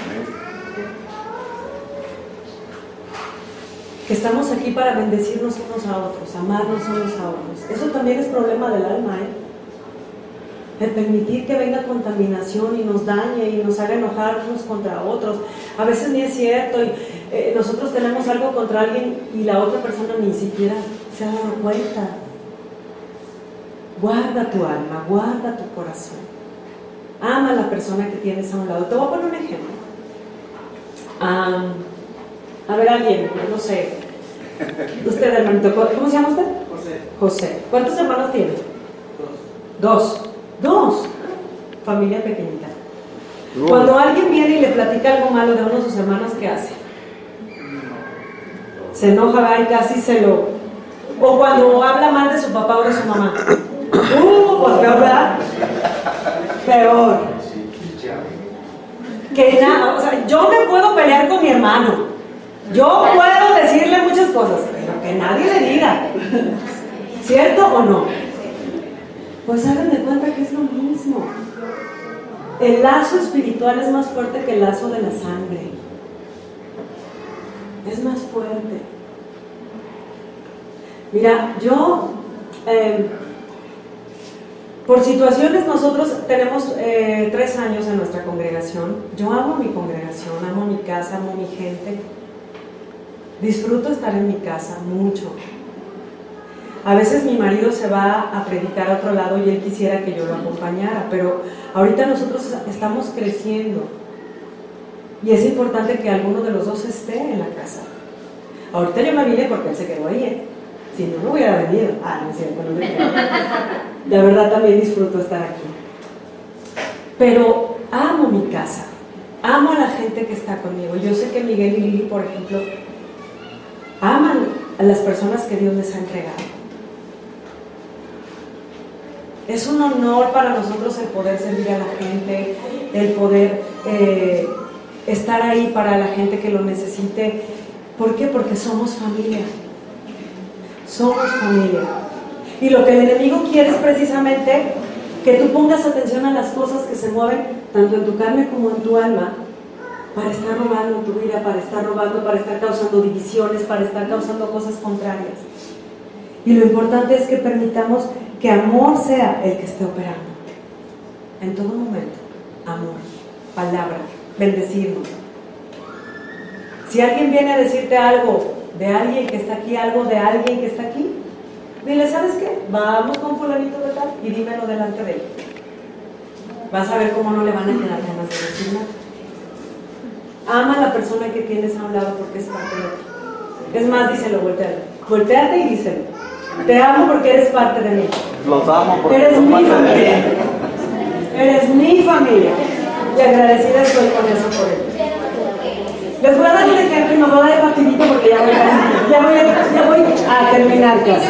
Que estamos aquí para bendecirnos unos a otros, amarnos unos a otros. Eso también es problema del alma, ¿eh? El permitir que venga contaminación y nos dañe y nos haga enojar unos contra otros. A veces ni es cierto y eh, nosotros tenemos algo contra alguien y la otra persona ni siquiera se ha dado cuenta. Guarda tu alma, guarda tu corazón. Ama a la persona que tienes a un lado. Te voy a poner un ejemplo. Um, A ver, alguien, no sé. Usted, hermanito, ¿cómo se llama usted? José. José. ¿Cuántos hermanos tiene? Dos. Dos. Dos. Familia pequeñita. Cuando alguien viene y le platica algo malo de uno de sus hermanos, ¿qué hace? Se enoja, va y casi se lo... O cuando habla mal de su papá o de su mamá. Uh, pues peor, ¿verdad? Peor. Que nada, o sea, yo me puedo pelear con mi hermano. Yo puedo decirle muchas cosas, pero que nadie le diga. ¿Cierto o no? Pues hagan de cuenta que es lo mismo. El lazo espiritual es más fuerte que el lazo de la sangre. Es más fuerte. Mira, yo, eh, por situaciones, nosotros tenemos eh, tres años en nuestra congregación. Yo amo mi congregación, amo mi casa, amo mi gente. Disfruto estar en mi casa mucho. A veces mi marido se va a predicar a otro lado y él quisiera que yo lo acompañara, pero ahorita nosotros estamos creciendo y es importante que alguno de los dos esté en la casa. Ahorita yo me vine porque él se quedó ahí, ¿eh? Si no, no hubiera venido. Ah, no es cierto, no me quedo. De verdad también disfruto estar aquí. Pero amo mi casa, amo a la gente que está conmigo. Yo sé que Miguel y Lili, por ejemplo, aman a las personas que Dios les ha entregado. Es un honor para nosotros el poder servir a la gente, el poder eh, estar ahí para la gente que lo necesite. ¿Por qué? Porque somos familia. Somos familia. Y lo que el enemigo quiere es precisamente que tú pongas atención a las cosas que se mueven tanto en tu carne como en tu alma, para estar robando tu vida, para estar robando, para estar causando divisiones, para estar causando cosas contrarias. Y lo importante es que permitamos que amor sea el que esté operando. En todo momento, amor, palabra, bendecirnos. Si alguien viene a decirte algo de alguien que está aquí, algo de alguien que está aquí, dile, ¿sabes qué? Vamos con fulanito de tal y dímelo delante de él. Vas a ver cómo no le van a quedar ganas de decir nada. Ama a la persona que tienes a un lado porque es parte de ti. Es más, díselo, volteate. Volteate y díselo. Te amo porque eres parte de mí. Los amo porque Eres son mi parte de familia. mí. Eres mi familia. Y agradecida estoy con eso por él. Les voy a dar un ejemplo y me voy a dar rapidito porque ya voy, a, ya voy, a, ya voy a terminar casi.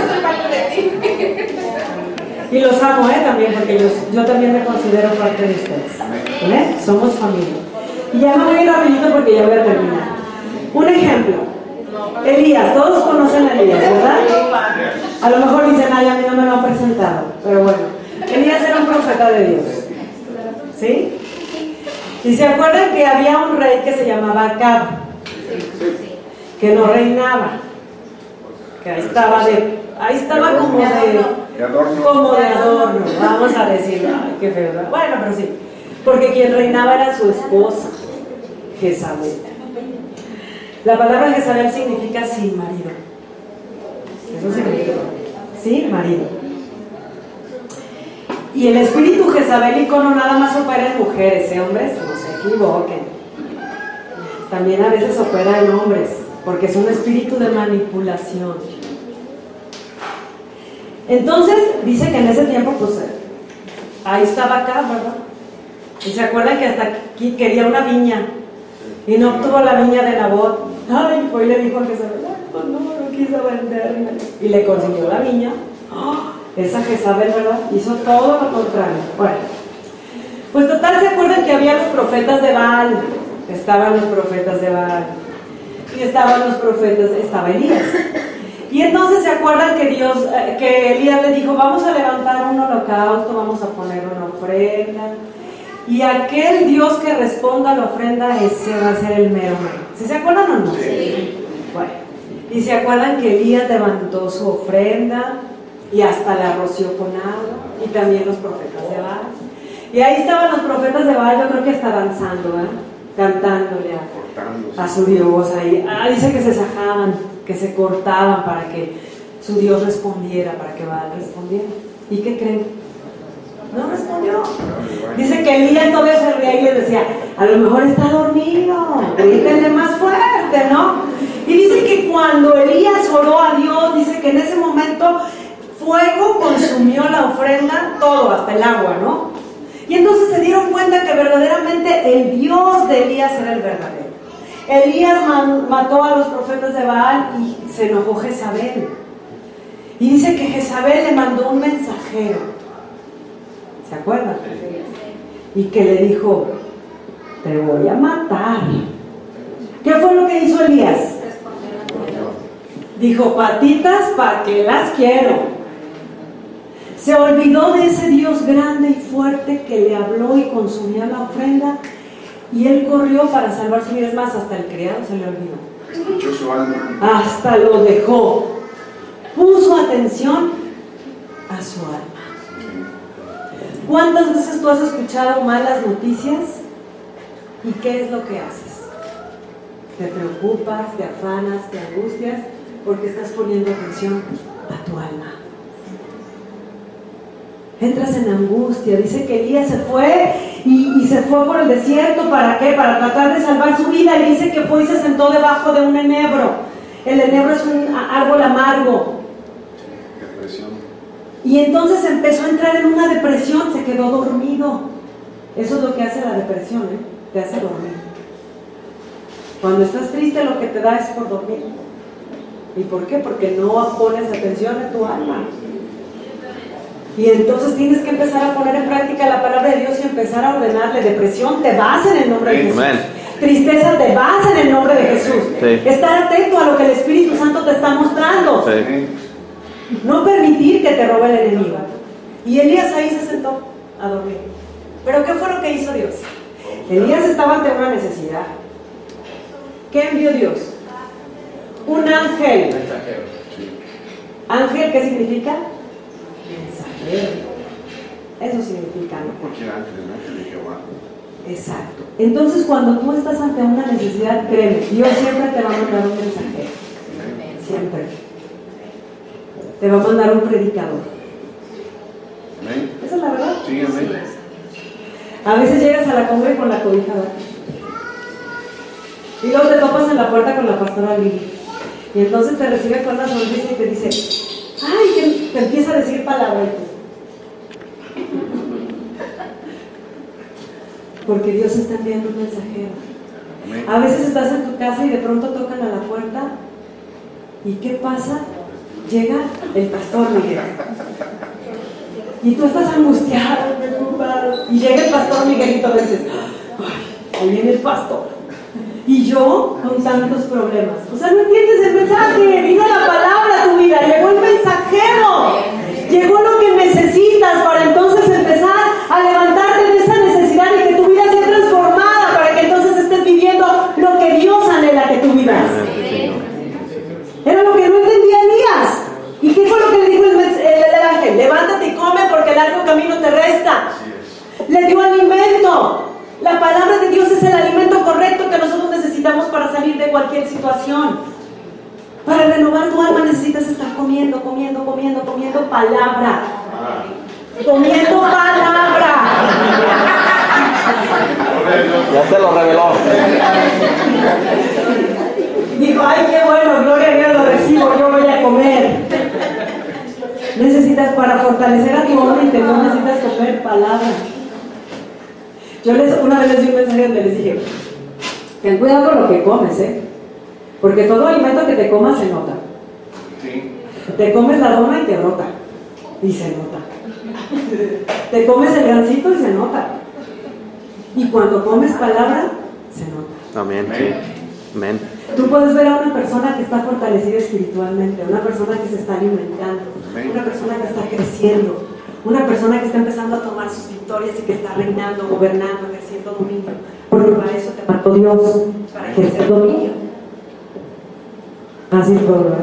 Y los amo, ¿eh? También, porque yo, yo también me considero parte de ustedes. ¿Eh? Somos familia. Y ya me voy a ir rapidito porque ya voy a terminar. Un ejemplo. Elías, todos conocen a Elías, ¿verdad? A lo mejor dicen, ay, a mí no me lo han presentado. Pero bueno, Elías era un profeta de Dios. ¿Sí? Y se acuerdan que había un rey que se llamaba Acab, que no reinaba, que ahí estaba de, ahí estaba como de, De adorno. como de adorno, vamos a decir, ay, qué feo, ¿verdad? Bueno, pero sí, porque quien reinaba era su esposa, Jezabel. La palabra Jezabel significa sin marido. Eso significa, sin marido. Y el espíritu jezabélico no nada más opera en mujeres, ¿eh, hombres? No se equivoquen. También a veces opera en hombres, porque es un espíritu de manipulación. Entonces, dice que en ese tiempo, pues, ahí estaba acá, ¿verdad? Y se acuerdan que hasta aquí quería una viña, y no obtuvo la viña de Nabot. Ay, pues le dijo a Jezabel, pues no, no quiso venderme. Y le consiguió la viña. ¡Oh! Esa Jezabel, ¿verdad? Hizo todo lo contrario. Bueno, pues total, ¿se acuerdan que había los profetas de Baal? Estaban los profetas de Baal. Y estaban los profetas, estaba Elías. Y entonces se acuerdan que Dios, que Elías le dijo, vamos a levantar un holocausto, vamos a poner una ofrenda. Y aquel Dios que responda a la ofrenda, ese va a ser el mero mero. ¿Sí se acuerdan o no? Sí. Bueno, y se acuerdan que Elías levantó su ofrenda y hasta la roció con agua, y también los profetas de Baal. Y ahí estaban los profetas de Baal, yo creo que hasta danzando, ¿eh? Cantándole a, a su Dios. Ahí. Ah, dice que se sajaban, que se cortaban para que su Dios respondiera, para que Baal respondiera. ¿Y qué creen? No respondió. Dice que Elías todavía se reía y le decía, a lo mejor está dormido, grítenle más fuerte, ¿no? pronto fuego consumió la ofrenda, todo, hasta el agua, ¿no? Y entonces se dieron cuenta que verdaderamente el Dios de Elías era el verdadero. Elías man, mató a los profetas de Baal y se enojó Jezabel. Y dice que Jezabel le mandó un mensajero. ¿Se acuerdan? Y que le dijo, te voy a matar. ¿Qué fue lo que hizo Elías? Dijo, patitas, ¿para qué las quiero? Se olvidó de ese Dios grande y fuerte que le habló y consumía la ofrenda, y él corrió para salvar su vida. Es más, hasta el criado se le olvidó. Escuchó su alma. Hasta lo dejó. Puso atención a su alma. ¿Cuántas veces tú has escuchado malas noticias? ¿Y qué es lo que haces? Te preocupas, te afanas, te angustias, porque estás poniendo atención a tu alma. Entras en angustia. Dice que Elías se fue y, y se fue por el desierto. ¿Para qué? Para tratar de salvar su vida. Y dice que fue y se sentó debajo de un enebro. El enebro es un árbol amargo. Depresión. Y entonces empezó a entrar en una depresión. Se quedó dormido. Eso es lo que hace la depresión, ¿eh? Te hace dormir. Cuando estás triste, lo que te da es por dormir. ¿Y por qué? Porque no pones atención a tu alma. Y entonces tienes que empezar a poner en práctica la palabra de Dios y empezar a ordenarle. Depresión, te vas en el nombre de Jesús. Amén. Tristeza, te vas en el nombre de Jesús. Sí. Estar atento a lo que el Espíritu Santo te está mostrando. Sí. No permitir que te robe el enemigo. Y Elías ahí se sentó a dormir. ¿Pero qué fue lo que hizo Dios? Elías estaba ante una necesidad. ¿Qué envió Dios? Un ángel. Mensajero. Sí. ¿Ángel qué significa? Mensajero. Eso significa, No ¿no? cualquier ángel, el ángel de Jehová. Exacto. Entonces, cuando tú estás ante una necesidad, créeme, Dios siempre te va a mandar un mensajero. Siempre. Te va a mandar un predicador. Amén. Esa es la verdad. Sí, amén. A veces llegas a la cumbre con la cobija, ¿verdad? Y luego te topas en la puerta con la pastora Lili. Y entonces te recibe con una sonrisa y te dice, ay, que te empieza a decir palabras. Porque Dios está enviando un mensajero. Amén. A veces estás en tu casa y de pronto tocan a la puerta. ¿Y qué pasa? Llega el pastor Miguel. Y tú estás angustiado, preocupado. Y llega el pastor Miguelito y dices, ay, ahí viene el pastor. Y yo con tantos problemas. O sea, no entiendes el mensaje. Vino la palabra a tu vida. Llegó el mensajero. Llegó lo que necesitas para entonces empezar a levantarte de esa necesidad y que tu vida sea transformada, para que entonces estés viviendo lo que Dios anhela que tú vivas. Era lo que no entendía Elías. ¿Y qué fue lo que le dijo el, el, el ángel? Levántate y come porque el largo camino te resta. Le dio alimento. La palabra de Dios es el alimento correcto que nosotros necesitamos para salir de cualquier situación. Para renovar tu alma necesitas estar comiendo, comiendo, comiendo, comiendo palabra. Comiendo palabra. Ya se lo reveló. Dijo, ay, qué bueno, gloria a Dios, lo recibo, yo voy a comer. Necesitas, para fortalecer a tu hombre interior, necesitas comer palabra. Yo les, una vez les di un mensaje donde les dije, ten cuidado con lo que comes, ¿eh? Porque todo alimento que te comas se nota. Sí. Te comes la dona y te brota. Y se nota. Te comes el gansito y se nota. Y cuando comes palabra, se nota. Amén. Sí. Amén. Tú puedes ver a una persona que está fortalecida espiritualmente, una persona que se está alimentando, una persona que está creciendo, una persona que está empezando a tomar sus victorias y que está reinando, gobernando, ejerciendo dominio. Porque para eso te mandó Dios, para ejercer dominio. Así es, ¿verdad?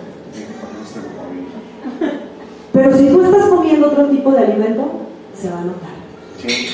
Pero si tú estás comiendo otro tipo de alimento, se va a notar. Sí.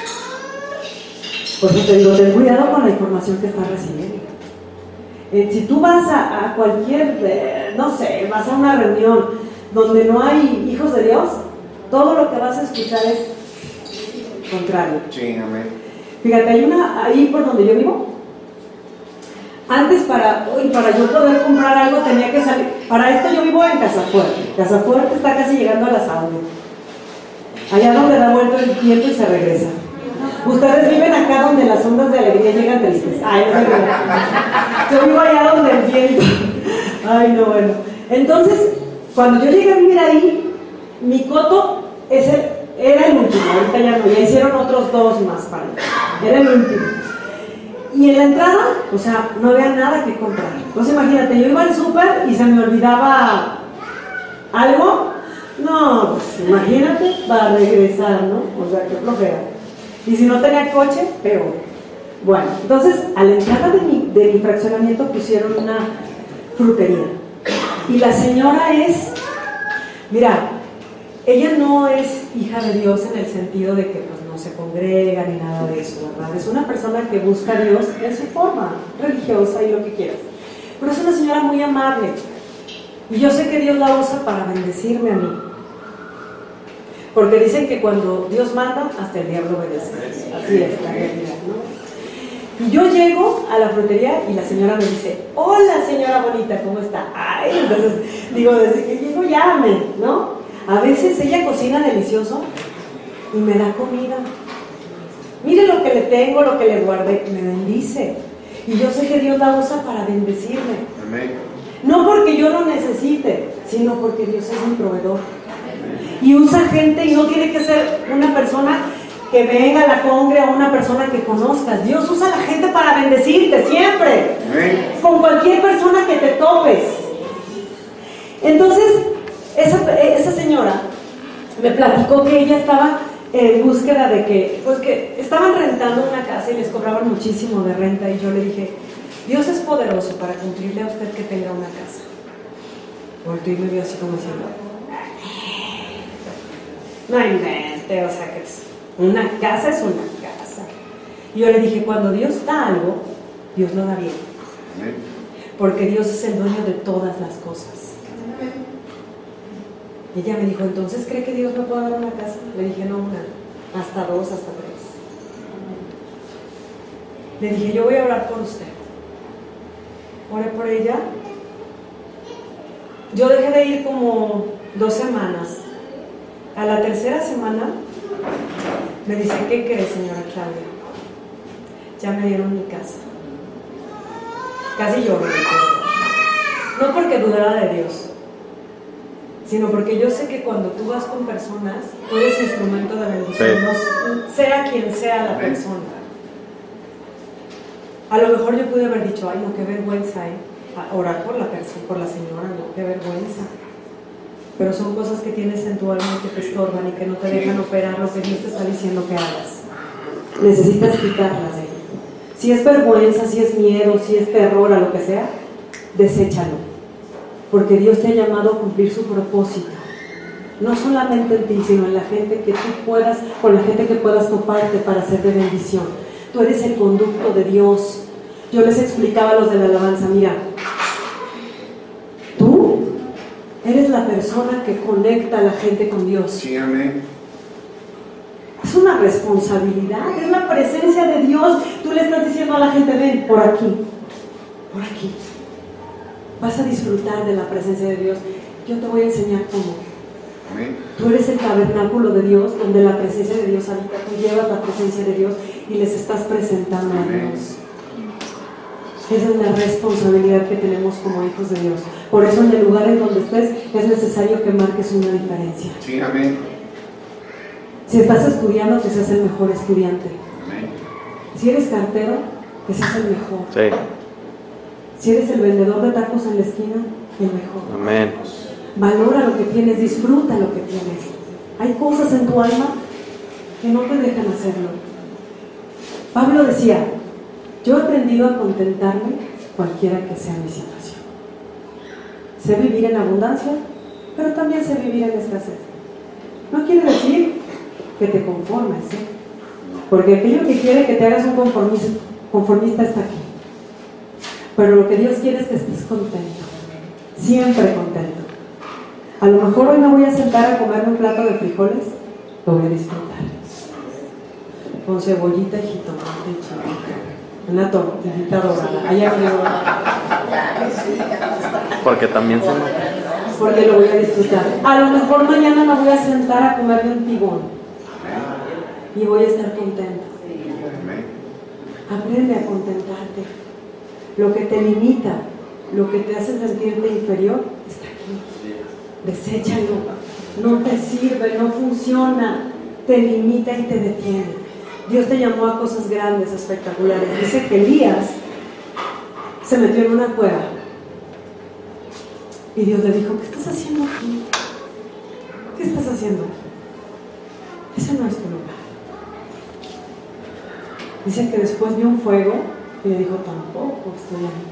Por eso te digo, ten cuidado con la información que estás recibiendo. Eh, si tú vas a, a cualquier, eh, no sé, vas a una reunión donde no hay hijos de Dios, todo lo que vas a escuchar es contrario. Sí, amén. Fíjate, hay una, ahí por donde yo vivo, Antes para, uy, para yo poder comprar algo tenía que salir. Para esto yo vivo en Casafuerte. Casafuerte está casi llegando a la Saúl. Allá donde da vuelta el viento y se regresa. Ustedes viven acá donde las ondas de alegría llegan tristes. Ay, no, no, no. Yo vivo allá donde el viento. Ay, no, bueno. Entonces, cuando yo llegué a vivir ahí, mi coto es el, era el último. Ahorita ya no, ya hicieron otros dos más para mí. Era el último. Y en la entrada, o sea, no había nada que comprar. Entonces imagínate, yo iba al súper y se me olvidaba algo. No, pues imagínate, para regresar, ¿no? O sea, qué flojera. Y si no tenía coche, peor. Bueno, entonces a la entrada de mi, de mi fraccionamiento pusieron una frutería. Y la señora es, mira, ella no es hija de Dios en el sentido de que pues, no se congrega ni nada de eso, ¿verdad? Es una persona que busca a Dios en su forma religiosa y lo que quieras. Pero es una señora muy amable. Y yo sé que Dios la usa para bendecirme a mí. Porque dicen que cuando Dios manda, hasta el diablo obedece. Así es la realidad, ¿no? Y yo llego a la frutería y la señora me dice, hola señora bonita, ¿cómo está? Ay, entonces digo, desde que llego llame, ¿no? A veces ella cocina delicioso y me da comida. Mire lo que le tengo, lo que le guardé, me bendice. Y yo sé que Dios la usa para bendecirme. Amén. No porque yo lo necesite, sino porque Dios es mi proveedor. Y usa gente y no tiene que ser una persona que venga a la congre o una persona que conozcas. Dios usa a la gente para bendecirte siempre. Amén. Con cualquier persona que te topes. Entonces, esa, esa señora me platicó que ella estaba en búsqueda de que, pues que estaban rentando una casa y les cobraban muchísimo de renta. Y yo le dije, Dios es poderoso para cumplirle a usted que tenga una casa. Volteó y me vio así como diciendo, no invente, o sea que es, una casa es una casa. Y yo le dije, cuando Dios da algo, Dios lo da bien. Amén. Porque Dios es el dueño de todas las cosas. Y ella me dijo, ¿entonces cree que Dios me puede dar una casa? Le dije, no, una, hasta dos, hasta tres. Le dije, yo voy a orar por usted. Oré por ella. Yo dejé de ir como dos semanas. A la tercera semana me dice, ¿qué cree, señora Claudia? Ya me dieron mi casa. Casi lloro. No porque dudara de Dios, sino porque yo sé que cuando tú vas con personas, tú eres instrumento de bendición, Sí. no, sea quien sea la persona. A lo mejor yo pude haber dicho, ay no, qué vergüenza, ¿eh? A orar por la persona, por la señora, no, qué vergüenza. Pero son cosas que tienes en tu alma que te estorban y que no te dejan operar lo que Dios te está diciendo que hagas. Necesitas quitarlas de ahí. Si es vergüenza, si es miedo, si es terror, a lo que sea, deséchalo. Porque Dios te ha llamado a cumplir su propósito. No solamente en ti, sino en la gente que tú puedas, con la gente que puedas toparte para ser de bendición. Tú eres el conducto de Dios. Yo les explicaba a los de la alabanza, mira, tú eres la persona que conecta a la gente con Dios. Sí, amén. Es una responsabilidad, es la presencia de Dios. Tú le estás diciendo a la gente, ven, por aquí, por aquí. Vas a disfrutar de la presencia de Dios. Yo te voy a enseñar cómo. Amén. Tú eres el tabernáculo de Dios, donde la presencia de Dios habita. Tú llevas la presencia de Dios y les estás presentando a Dios. Esa es la responsabilidad que tenemos como hijos de Dios. Por eso en el lugar en donde estés es necesario que marques una diferencia. Sí, amén. Si estás estudiando, que seas el mejor estudiante. Amén. Si eres cartero, que seas el mejor. Sí. Si eres el vendedor de tacos en la esquina, el mejor. Amén. Valora lo que tienes, disfruta lo que tienes. Hay cosas en tu alma que no te dejan hacerlo. Pablo decía, yo he aprendido a contentarme cualquiera que sea mi situación. Sé vivir en abundancia, pero también sé vivir en escasez. No quiere decir que te conformes, ¿eh? Porque aquello que quiere que te hagas un conformista, conformista está aquí. Pero lo que Dios quiere es que estés contento, siempre contento. A lo mejor hoy me voy a sentar a comerme un plato de frijoles, lo voy a disfrutar. Con cebollita y jitomate y chile. Una tortillita dorada. Allá arriba. Porque también se nota. Porque lo voy a disfrutar. A lo mejor mañana me voy a sentar a comerme un tibón. Y voy a estar contenta. Aprende a contentarte. Lo que te limita, lo que te hace sentirte inferior, está aquí. Deséchalo. No te sirve, no funciona. Te limita y te detiene. Dios te llamó a cosas grandes, espectaculares. Dice que Elías se metió en una cueva. Y Dios le dijo, ¿qué estás haciendo aquí? ¿Qué estás haciendo aquí? Ese no es tu lugar. Dice que después vio un fuego y le dijo, tampoco estoy ahí.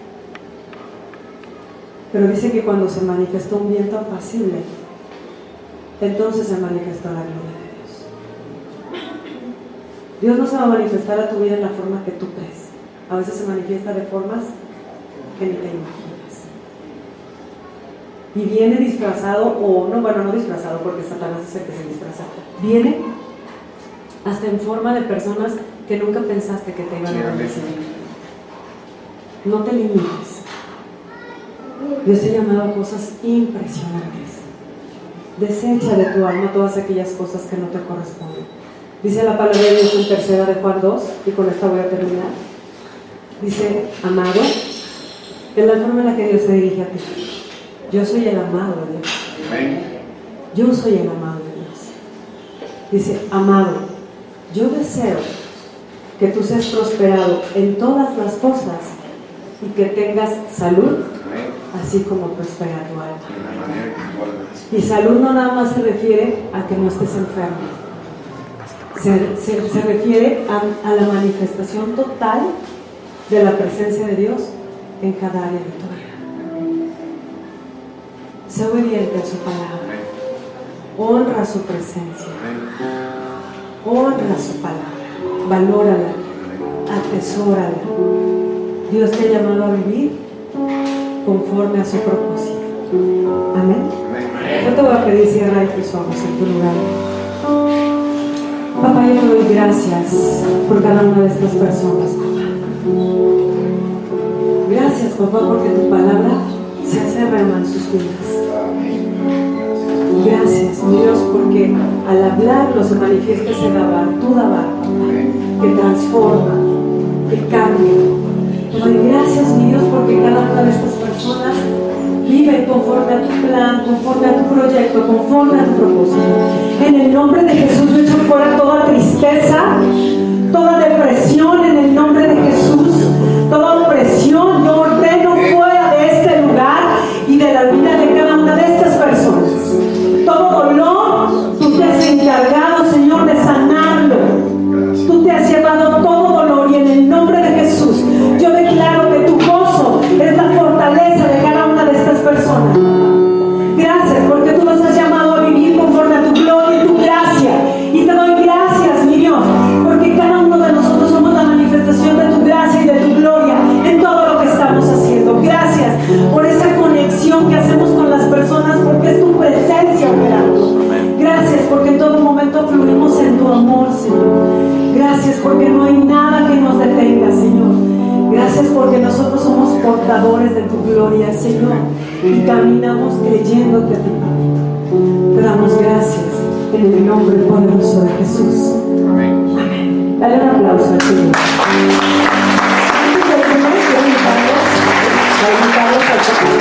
Pero dice que cuando se manifestó un viento apacible, entonces se manifestó la gloria de Dios. Dios no se va a manifestar a tu vida en la forma que tú crees. A veces se manifiesta de formas que ni te imaginas. Y viene disfrazado, o no, bueno, no disfrazado, porque Satanás es el que se disfraza. Viene hasta en forma de personas que nunca pensaste que te iban a bendecir. No te limites. Dios te ha llamado a cosas impresionantes. Desecha de tu alma todas aquellas cosas que no te corresponden. Dice la palabra de Dios en tercera de Juan dos, y con esta voy a terminar. Dice, amado, es la forma en la que Dios se dirige a ti. Yo soy el amado de Dios. Yo soy el amado de Dios. Dice, amado, yo deseo que tú seas prosperado en todas las cosas y que tengas salud, así como prospera tu alma. Y salud no nada más se refiere a que no estés enfermo. Se, se, se refiere a, a la manifestación total de la presencia de Dios en cada área de tu vida. Sé obediente a su palabra. Honra su presencia. Honra su palabra. Valórala. Atesórala. Dios te ha llamado a vivir conforme a su propósito. Amén. Yo te voy a pedir cierra tus ojos en tu lugar. Papá, yo te doy gracias por cada una de estas personas, papá. Gracias, papá, porque tu palabra se hace rema en sus vidas. Gracias, mi Dios, porque al hablarlo se manifiesta ese dabar, tu dabar, que transforma, que cambia. Te doy gracias, mi Dios, porque cada una de estas personas vive conforme a tu plan, conforme a tu proyecto, conforme a tu propósito. En el nombre de Jesús yo echo fuera toda tristeza, toda depresión en el nombre de Jesús, toda opresión, yo ordeno fuera de este lugar y de la vida de cada una de estas personas. Todo dolor, tú te has encargado, Señor, de sanarlo. Tú te has llevado todo dolor y en el nombre de Jesús yo declaro que tu gozo es la fortaleza de cada una de estas personas. Gracias porque tú nos has llamado a vivir conforme a tu gloria y tu gracia. Y te doy gracias, mi Dios, porque cada uno de nosotros somos la manifestación de tu gracia y de tu gloria en todo lo que estamos haciendo. Gracias por esa conexión que hacemos con las personas, porque es tu presencia operando. Gracias porque en todo momento fluimos en tu amor, Señor. Gracias porque no hay nada que nos detenga, Señor. Gracias porque nosotros somos portadores de tu gloria, Señor, y caminamos creyéndote a ti, Padre. Te damos gracias en el nombre poderoso de Jesús. Amén. Amén. Dale un aplauso al Señor. Antes de irnos, quiero invitarlos, quiero invitarlos al